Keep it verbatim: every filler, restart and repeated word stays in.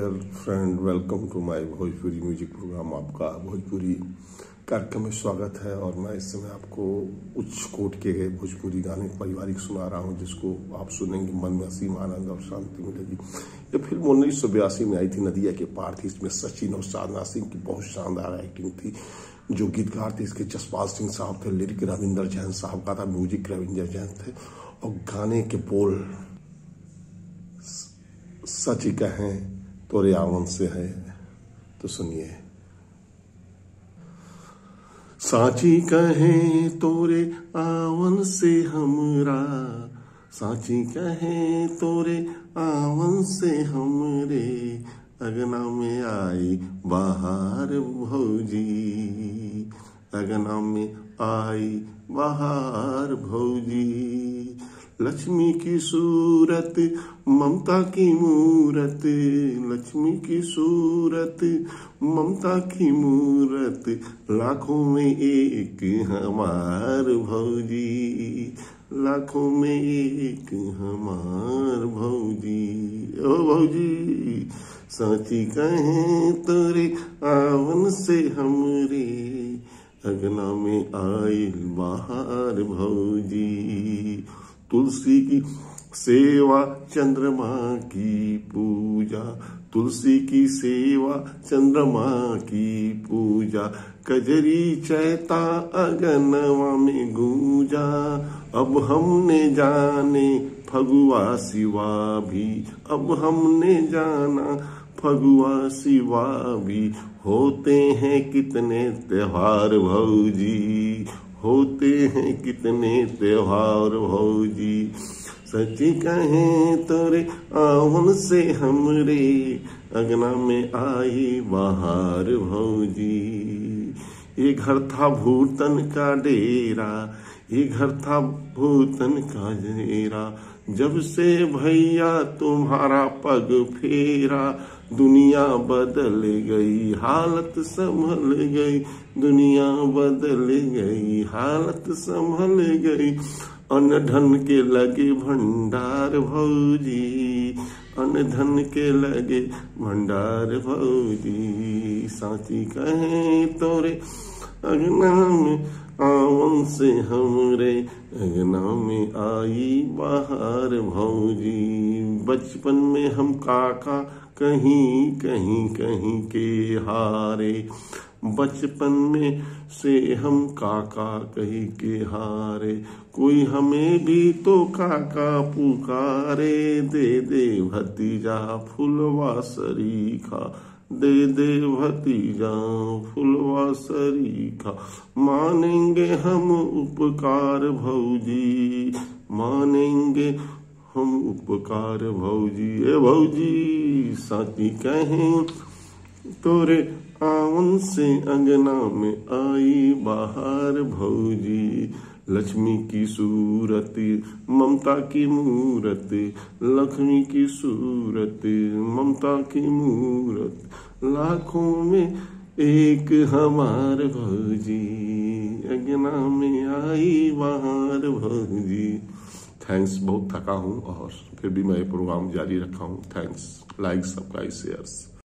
Dear friend, welcome to my Bhojpuri music program. आपका भोजपुरी कार्यक्रम में स्वागत है। और मैं इस समय आपको उच्च कोट के गए भोजपुरी गाने पारिवारिक सुना रहा हूं, जिसको आप सुनेंगे मन में असीम आनंद और शांति मिलेगी। ये फिल्म उन्नीस सौ बयासी में आई थी, नदिया के पार थी। इसमें सचिन और साधना सिंह की बहुत शानदार एक्टिंग थी। जो गीतकार थे इसके जसपाल सिंह साहब थे, लिरिक रविंदर जैन साहब का था, म्यूजिक रविंदर जैन थे। और गाने के बोल सच ही कहें तोरे आवन से है, तो सुनिए। साची कहें तोरे आवन से हमरा, साची कहें तोरे आवन से हमरे, अगना में आई बाहर भौजी, अगना में आई बाहर भौजी। लक्ष्मी की सूरत ममता की मूरत, लक्ष्मी की सूरत ममता की मूरत, लाखों में एक हमार भौजी, लाखों में एक हमार भौजी। ओ भौजी साची कहें तोरे आवन से हमरे, अगना में आइल बाहर भौजी। तुलसी की सेवा चंद्रमा की पूजा, तुलसी की सेवा चंद्रमा की पूजा, कजरी चैता अगनवा में गूंजा। अब हमने जाने फगुआ सिवा भी, अब हमने जाना फगुआ सिवा भी, होते हैं कितने त्योहार भौजी, होते हैं कितने त्योहार भौजी। सच्ची कहें तोरे आवन से हमरे, अगना में आई बाहर भौजी। ये घर था भूतन का डेरा, ये घर था भूतन का डेरा, जब से भैया तुम्हारा पग फेरा, दुनिया बदल गई हालत संभल गई, दुनिया बदल गई हालत संभल गई। अन्न धन के लगे भंडार भौजी, अन्न धन के लगे भंडार भौजी। साची कहें तोरे अगना में आवन से हमरे, अगना में आई बाहर भौजी। बचपन में हम काका कहीं कहीं कहीं के हारे, बचपन में से हम काका कहीं के हारे, कोई हमें भी तो काका पुकारे। दे दे भतीजा फुलवा सरीखा, दे दे भतीजा फुलवा सरीखा, मानेंगे हम उपकार भौजी, मानेंगे हम उपकार भौजी। ए भौजी साची कहें तोरे आवन से, अगना में आई बाहर भौजी। लक्ष्मी की सूरत ममता की मूरत, लक्ष्मी की सूरत ममता की मूरत, लाखों में एक हमार भौजी, अगना में आई बाहर भौजी। थैंक्स, बहुत थका हूँ और फिर भी मैं ये प्रोग्राम जारी रखा हूँ। Thanks, like subscribe shares.